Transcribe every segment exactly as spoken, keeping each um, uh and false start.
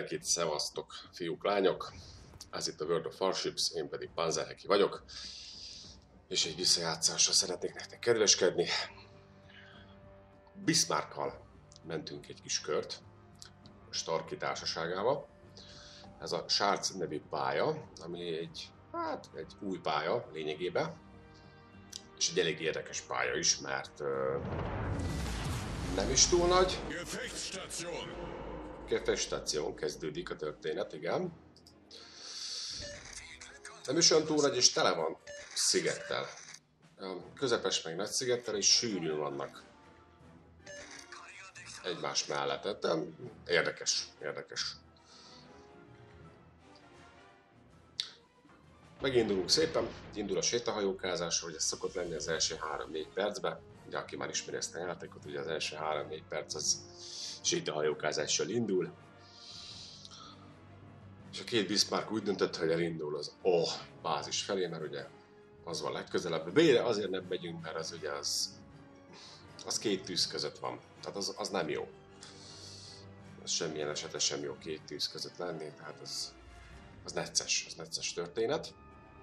mindenkit, szevasztok, fiúk, lányok! Ez itt a World of Warships, én pedig Panzerheki vagyok, és egy visszajátszásra szeretnék nektek kedveskedni. Bismarckkal mentünk egy kis kört, Starki társaságával. Ez a Shards nevű pálya, ami egy, hát, egy új pálya lényegében, és egy elég érdekes pálya is, mert uh, nem is túl nagy. Gefechtstáción kezdődik a történet, igen. Nem is olyan túl nagy, és tele van szigettel. Közepes meg nagy szigettel, és sűrűn vannak egymás mellett. De érdekes, érdekes. Megindulunk szépen, indul a sétahajókázás, hogy ez szokott lenni az első három-négy percben. Ugye, aki már ismeri ezt a játékot, ugye az első három-négy perc az sétahajókázással indul. És a két Bismarck úgy döntött, hogy elindul az O bázis felé, mert ugye az van legközelebb. B-re azért nem megyünk, mert az ugye az, az két tűz között van. Tehát az, az nem jó. Az semmilyen esetre sem jó két tűz között lenni, tehát az, az necces, az necces történet.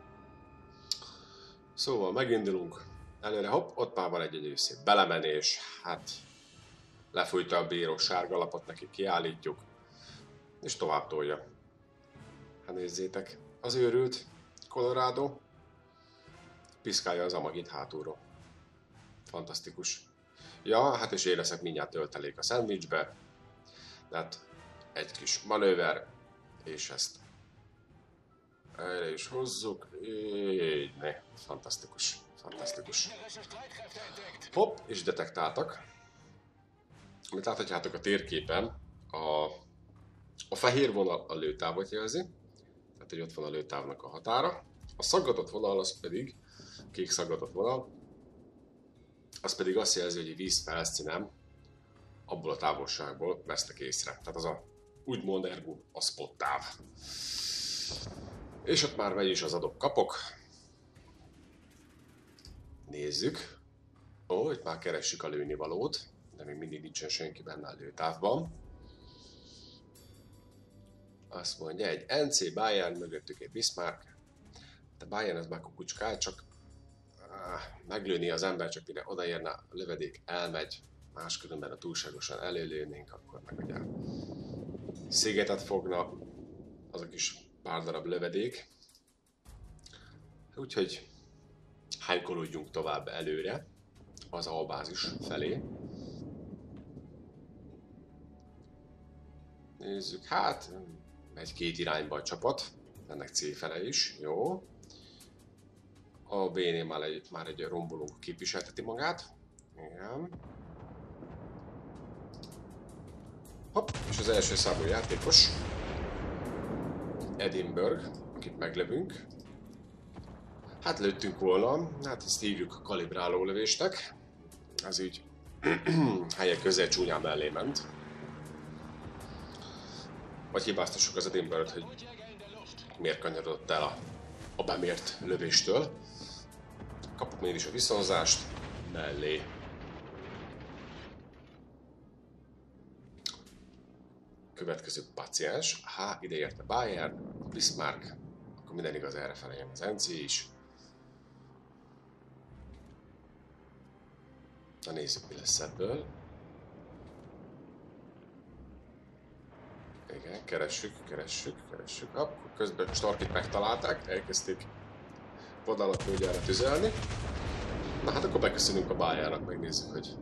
Szóval megindulunk előre, hopp, ott már van egy gyönyörű szép belemenés, hát lefújta a bíró sárga lapot, neki kiállítjuk, és tovább tolja. Hát nézzétek, az őrült Colorado piszkálja az amagit hátulról. Fantasztikus. Ja, hát és én leszek mindjárt töltelék a szendvicsbe, tehát egy kis manőver, és ezt erre is hozzuk, így, ne, fantasztikus, fantasztikus. Hopp, és detektáltak. Amit láthatjátok a térképen, a, a fehér vonal a lőtávot jelzi, tehát hogy ott van a lőtávnak a határa. A szaggatott vonal az pedig, kék szaggatott vonal, az pedig azt jelzi, hogy egy vízfelszínen abból a távolságból vesztek észre. Tehát az a úgymond ergo a spot táv. És ott már megy is az adok-kapok. Nézzük. Ó, itt már keressük a lőnivalót, de még mindig nincsen senki benne a lőtávban. Azt mondja, egy en cé Bayern, mögöttük egy Bismarck. De Bayern az már kukucskál, csak áh, meglőni az ember, csak mire odaérne a lövedék, elmegy. Máskülönben, ha túlságosan előlőnénk, akkor meg ugye szigetet fogna az a kis pár darab lövedék. Úgyhogy hánykolódjunk tovább előre az albázis felé. Nézzük, hát megy két irányba a csapat, ennek C-fele is, jó. A B-nél már egy, már egy romboló képviselteti magát. Igen. Hopp, és az első számú játékos Edinburgh, akit meglövünk. Hát lőttünk volna, hát ezt hívjuk a kalibráló lövésnek. Az így helyek közel csúnyán mellé ment. Vagy hibáztassuk az Edinburgh-t, hogy miért kanyarodott el a, a bemért lövéstől. Kapok mégis a viszonzást mellé. Következő paciens. Há, ide érte Bayern, Bismarck. Akkor minden igaz, erre fele jön az en cé is. Na nézzük, mi lesz ebből. Igen, keressük, keressük, keressük. Akkor közben Starkit megtalálták, elkezdték vadállatkódjára tüzelni. Na hát akkor beköszönünk a Bayernnak, megnézzük, hogy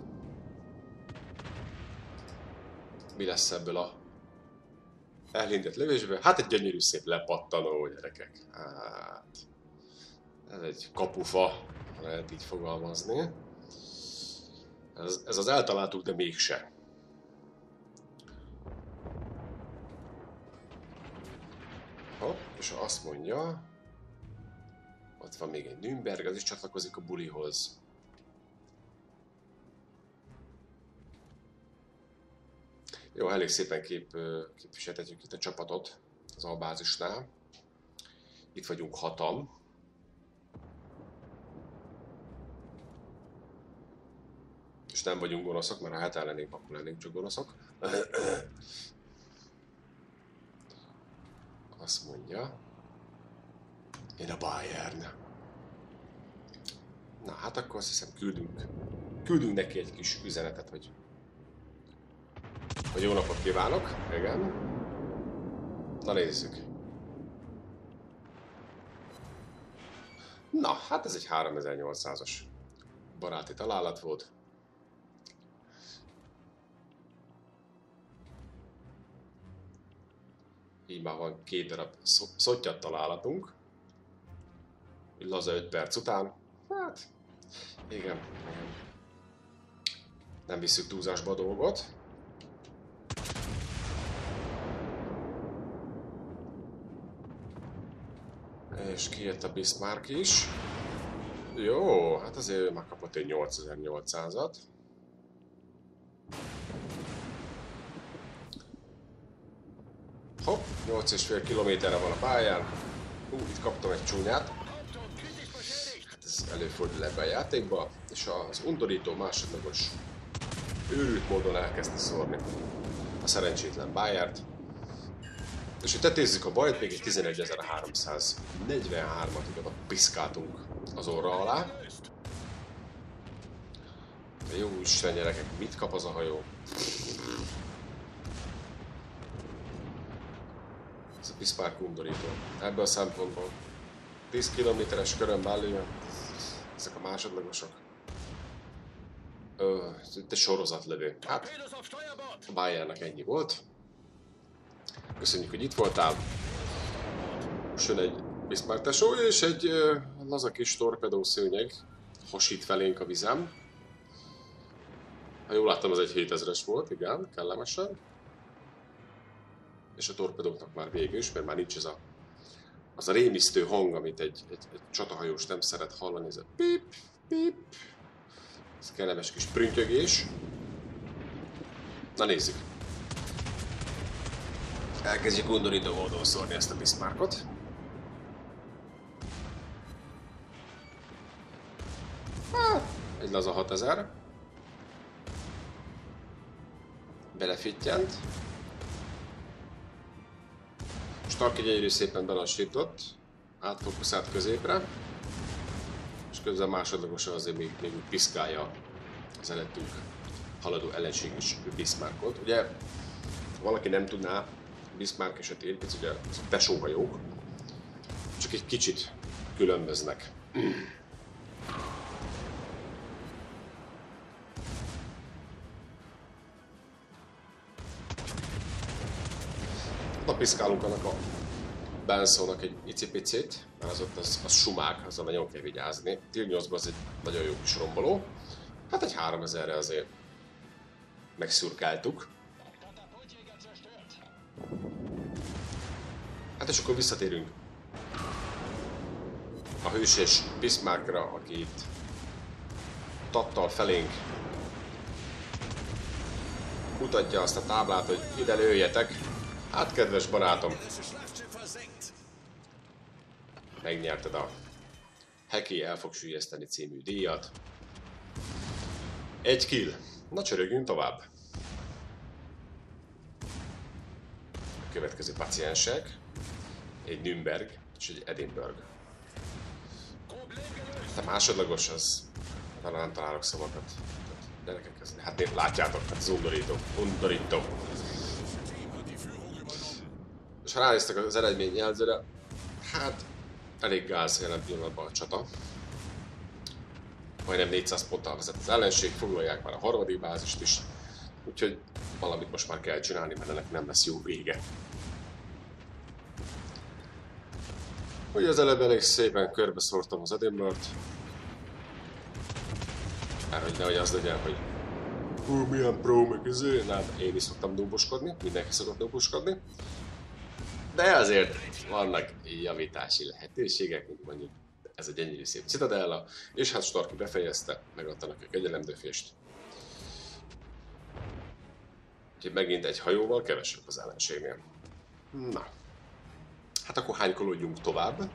mi lesz ebből a elhintett lövésből. Hát egy gyönyörű szép lepattanó, gyerekek. Hát ez egy kapufa, lehet így fogalmazni. Ez, ez az eltaláltuk, de mégse. Hopp, és azt mondja, ott van még egy Nürnberg, az is csatlakozik a bulihoz. Jó, elég szépen kép, képviseltetjük itt a csapatot az albázisnál. Itt vagyunk hatan. És nem vagyunk gonoszok, mert ha hát ellennénk, akkor lennénk csak gonoszok. Azt mondja. Én a Bayern. Na hát akkor azt hiszem küldünk, küldünk neki egy kis üzenetet, hogy, hogy jó napot kívánok. Igen. Na nézzük. Na, hát ez egy háromezer-nyolcszázas baráti találat volt. Így már van két darab szottyat találatunk. Laza öt perc után. Hát, igen, igen. Nem visszük túlzásba a dolgot. És kijött a Bismarck is. Jó, hát azért megkapott egy nyolcezer-nyolcszázat. Hopp, nyolc és fél kilométerre van a pályán. Ú, itt kaptam egy csúnyát. Hát ez előfordul ebbe a játékba. És az undorító másodlagos őrült módon elkezdte szórni a szerencsétlen Bayert. És hogy tetézzük a bajt, még egy tizenegyezer-háromszáznegyvenhármat oda piszkáltunk az orra alá. De jó Isten gyerekek, mit kap az a hajó? Ez a Bismarck undorító. Ebből a szempontból tíz kilométeres körön belül ezek a másodlagosok. Ö, egy sorozatlövő. Hát, a Bayernnek ennyi volt. Köszönjük, hogy itt voltál. Most jön egy Bismarck tesó és egy uh, laza kis torpedószőnyeg hasít felénk a vizem. Ha jól láttam, az egy hétezres volt, igen, kellemesen. És a torpedóknak már vége is, mert már nincs ez a, az a rémisztő hang, amit egy, egy, egy csatahajós nem szeret hallani, ez a pip, pip. Ez kellemes kis prüntjögés. Na nézzük. Elkezdjük undorító módon szórni ezt a Bismarckot. Hát, egy laza hatezer. Belefittyent. Stark egy egyre szépen belassított. Átfokuszált középre. És közben másodlagosan azért még, még piszkálja az előttünk haladó ellenséges Bismarckot. Ugye, ha valaki nem tudná, Bismarck esetén, ugye a tesóhajók csak egy kicsit különböznek. Oda piszkálunk annak a Bensonnak egy icipicit, mert az ott az, az sumák, azzal nagyon kell vigyázni. Tier nyolcban az egy nagyon jó kis romboló. Hát egy háromezerre azért megszurkáltuk. Hát és akkor visszatérünk a hőses Bismarckra, aki itt tattal felénk mutatja azt a táblát, hogy ide lőjetek. Hát kedves barátom, megnyerted a Heki el fog süllyeszteni című díjat. Egy kill. Na csörögjünk tovább. A következő paciensek. Egy Nürnberg és egy Edinburgh. A másodlagos az... talán nem találok szavakat. Gyerekek, ez... hát én látjátok, hát ez undorító. Undorító. És ha ránéztek az eredményjelzőre, hát elég gáz jelen pillanatban a csata. Majdnem négyszáz ponttal vezet az ellenség, foglalják már a harmadik bázist is. Úgyhogy valamit most már kell csinálni, mert ennek nem lesz jó vége. Ugye az előbb elég szépen körbeszórtam az Edinburgh-t. Mert hogy nehogy az legyen, hogy hú, milyen pro meg izé, nem, én is szoktam dúboskodni, mindenki szokott dúboskodni. De azért vannak javítási lehetőségek, mint mondjuk ez a gyönyörű szép Citadella, és hát Starky befejezte, megadta neki a kegyelemdöfést. Úgyhogy megint egy hajóval kevesebb az ellenségnél. Na. Hát akkor hánykolódjunk tovább.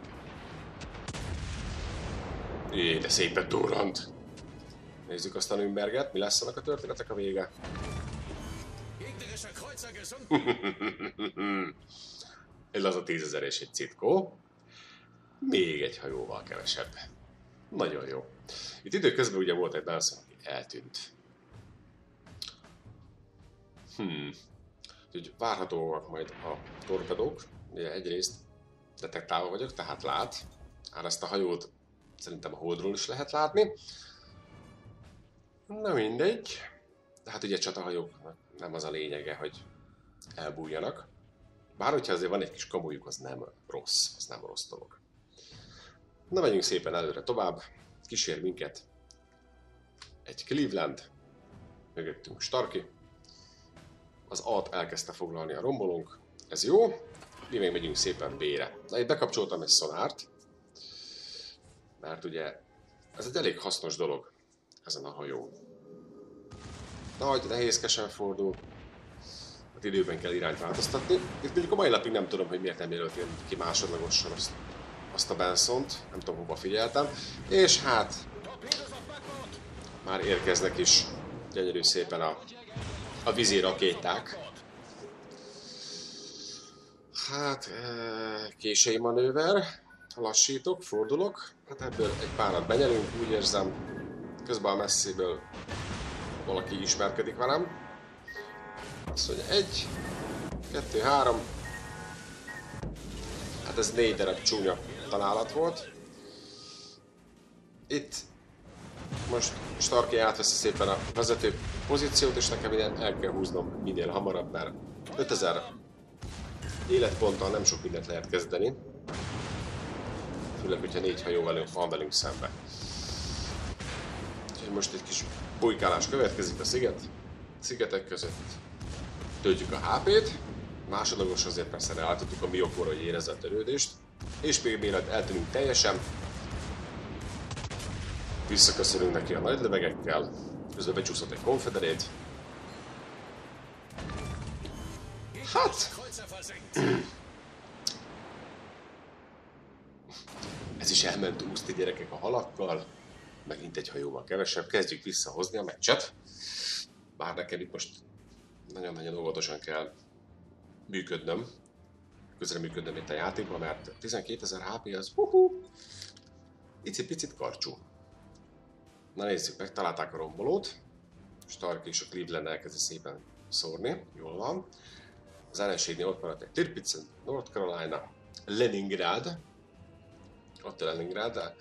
Jé, de szépen durrant. Nézzük azt a Nürnberget, mi lesz annak a történetek a vége. Ez az a tízezer és egy citkó. Még egy hajóval kevesebb. Nagyon jó. Itt időközben ugye volt egy Benson, aki eltűnt. Hmm. Úgyhogy várhatóak majd a torpedók. Ugye egyrészt detektálva vagyok, tehát lát. Ár ezt a hajót szerintem a Holdról is lehet látni. Na mindegy. De hát ugye csatahajóknak nem az a lényege, hogy elbújjanak. Bár hogyha azért van egy kis kamujuk, az nem rossz, az nem rossz dolog. Na menjünk szépen előre tovább. Kísér minket egy Cleveland, mögöttünk Starky. Az A-t elkezdte foglalni a rombolónk, ez jó. Mi még megyünk szépen B-re. Na, itt bekapcsoltam egy szonárt, mert ugye ez egy elég hasznos dolog ezen a hajón. Nagy, nehézkesen fordul, hát időben kell irányt változtatni. Itt mondjuk a mai napig nem tudom, hogy miért nem jelöltél ki másodlagosan azt, azt a Bensont, nem tudom, hova figyeltem. És hát már érkeznek is gyönyörű szépen a, a vízi rakéták. Hát késői manőver, lassítok, fordulok, hát ebből egy párat benyelünk, úgy érzem, közben a messzéből valaki ismerkedik velem. Azt mondja, egy, kettő, három, hát ez négy darab csúnya találat volt. Itt most Starky átveszi szépen a vezető pozíciót, és nekem ide el kell húznom minél hamarabb, mert ötezer életponttal nem sok mindent lehet kezdeni. Főleg, hogyha négy hajó velünk, van velünk szembe. Úgyhogy most egy kis bujkálás következik a sziget, szigetek között. Töltjük a há pét, másodlagos azért persze leállítottuk a miokor, hogy érezze a törődést. És még mielőtt eltűnünk teljesen, visszaköszönünk neki a nagy lövegekkel, közben becsúszott egy konfederét. Hát... Ez is elment úszni, gyerekek, a halakkal. Megint egy hajóval kevesebb. Kezdjük visszahozni a meccset. Bár nekem itt most nagyon-nagyon óvatosan kell működnöm. Közreműködnöm itt a játékban, mert tizenkétezer há pé az hú-hú, icipicit karcsú. Na nézzük, megtalálták a rombolót. Stark és a Cleveland elkezdi szépen szórni. Jól van. Az ellenségnél ott maradt egy Tirpitz, North Carolina, Leningrad. Ott a Leningrad, de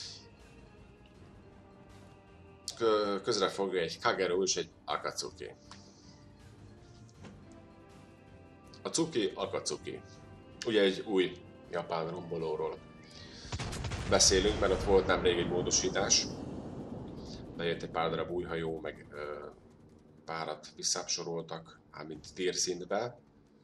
közre fogja egy Kagero és egy Akatsuki. A Tsuki, Akatsuki. Ugye egy új japán rombolóról beszélünk, mert ott volt nemrég egy módosítás. Bejött egy pár darab új hajó, meg ö, párat visszápsoroltak, ám mint térszintbe.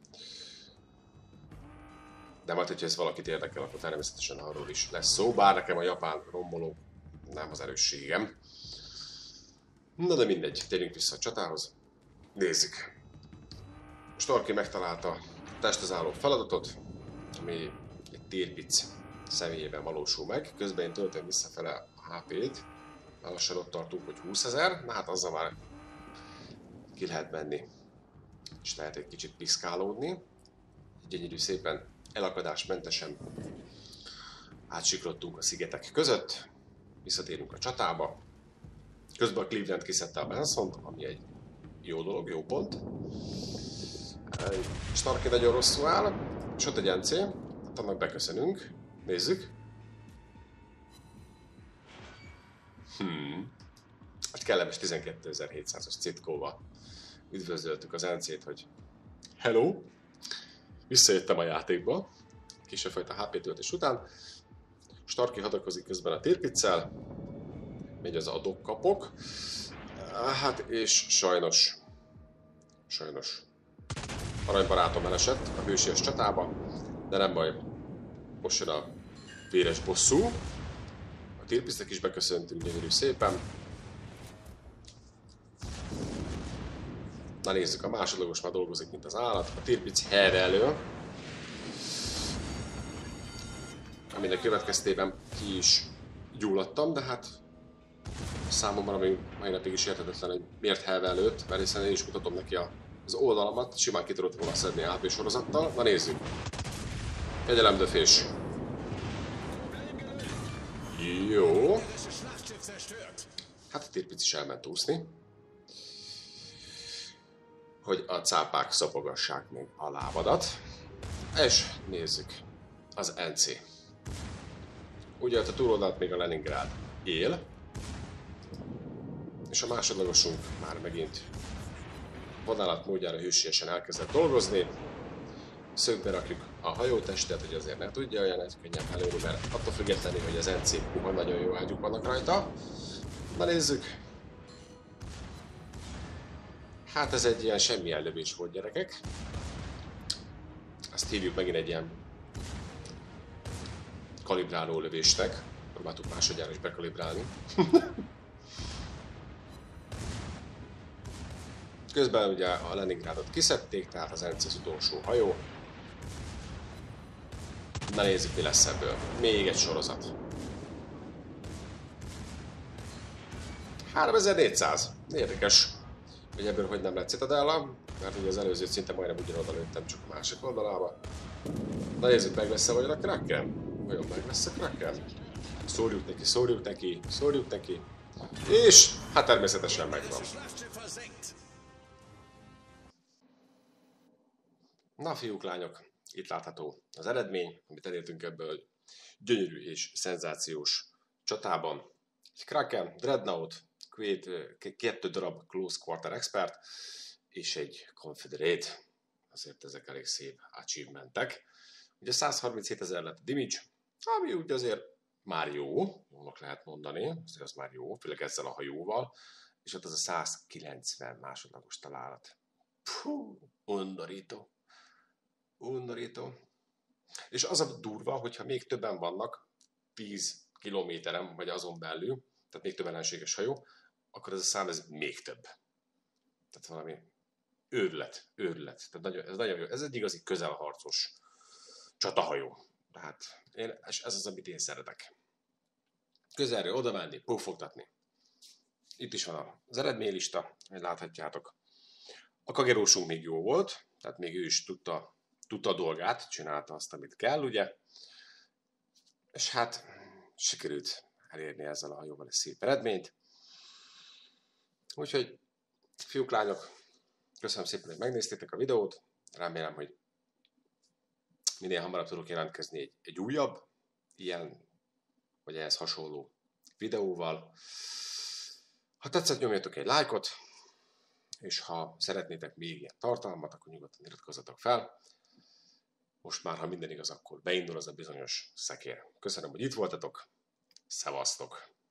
De majd, hogyha ez valakit érdekel, akkor természetesen arról is lesz szó, bár nekem a japán romboló nem az erősségem. Na de mindegy, térjünk vissza a csatához. Nézzük. Starky megtalálta a testhez álló feladatot, ami egy Tirpitz személyében valósul meg. Közben én töltöm visszafele a há pét. Lassan ott tartunk, hogy húszezer, na hát azzal már ki lehet menni. És lehet egy kicsit piszkálódni. Gyönyörű szépen elakadásmentesen átsiklottunk a szigetek között. Visszatérünk a csatába. Közben a Cleveland kiszedte a Bensont, ami egy jó dolog, jó pont. Starky nagyon rosszul áll, és ott egy en cé, hát annak beköszönünk. Nézzük. Hmm. Hát kellemes tizenkétezer-hétszázas citkóval üdvözöltük az en cét, hogy hello! Visszajöttem a játékba, kisebb fajta há pé töltés után. Starky hadakozik közben a Tirpitz-szel, megy az adok-kapok. Hát és sajnos, sajnos aranybarátom elesett a hősies csatába, de nem baj, most jön a véres bosszú. A Tirpitznek is beköszöntünk gyönyörű szépen. Na nézzük, a másodlagos már dolgozik, mint az állat. A Tirpitz helyre elő, aminek következtében ki is gyulladtam, de hát számomra még mai napig is érthetetlen, hogy miért helve előtt, mert hiszen én is mutatom neki az oldalamat, simán ki tudott volna szedni á pé sorozattal. Na nézzük! Kegyelem, döfés. Jó. Hát a térpic is elment úszni. Hogy a cápák szapogassák még a lábadat. És nézzük az en cé. Ugye ott a túloldalt még a Leningrád él. És a másodlagosunk már megint vonalat módjára hősiesen elkezdett dolgozni. Szögbe rakjuk a hajótestet, hogy azért ne tudja olyan könnyen előni, mert attól függetlenül, hogy az en cé puha nagyon jó ágyuk vannak rajta. Na nézzük. Hát ez egy ilyen semmilyen lövés volt, gyerekek. Azt hívjuk megint egy ilyen kalibráló lövésnek. Próbáltuk másodjára is bekalibrálni. Közben ugye a Leningrádot kiszedték, tehát az en cé az utolsó hajó. Na nézzük, mi lesz ebből. Még egy sorozat. háromezer-négyszáz. Érdekes, hogy ebből hogy nem lett Citadella, mert ugye az előzőt szinte majdnem ugyanoda lőttem, csak a másik oldalába. Na nézzük, meg lesz-e vagy a Kraken? Vajon meg lesz a Kraken? Szórjuk neki, szórjuk neki, szórjuk neki. És hát természetesen megvan. Na fiúk, lányok, itt látható az eredmény, amit elértünk ebből gyönyörű és szenzációs csatában. Egy Kraken, Dreadnought, két, kettő darab Close Quarter Expert és egy Confederate. Azért ezek elég szép achievementek. Ugye százharminchétezer lett a damage, ami úgy azért már jó, jónak lehet mondani, azért az már jó, főleg ezzel a hajóval, és ott az a százkilencven másodlagos találat. Puh, undorító. Undorító. És az a durva, hogyha még többen vannak, tíz kilométeren, vagy azon belül, tehát még több ellenséges hajó, akkor ez a szám ez még több. Tehát valami őrület, őrület. Tehát nagyon, ez nagyon jó. Ez egy igazi közelharcos csatahajó. Tehát én, és ez az, amit én szeretek. Közelről oda menni, pufogtatni. Itt is van az eredménylista, hogy láthatjátok. A kagerósunk még jó volt, tehát még ő is tudta, tudta a dolgát, csinálta azt, amit kell, ugye. És hát sikerült elérni ezzel a hajóval egy szép eredményt. Úgyhogy, fiúk, lányok, köszönöm szépen, hogy megnéztétek a videót. Remélem, hogy minél hamarabb tudok jelentkezni egy, egy újabb, ilyen, vagy ehhez hasonló videóval. Ha tetszett, nyomjatok egy lájkot, és ha szeretnétek még ilyen tartalmat, akkor nyugodtan iratkozzatok fel. Most már, ha minden igaz, akkor beindul az a bizonyos szekér. Köszönöm, hogy itt voltatok. Szevasztok!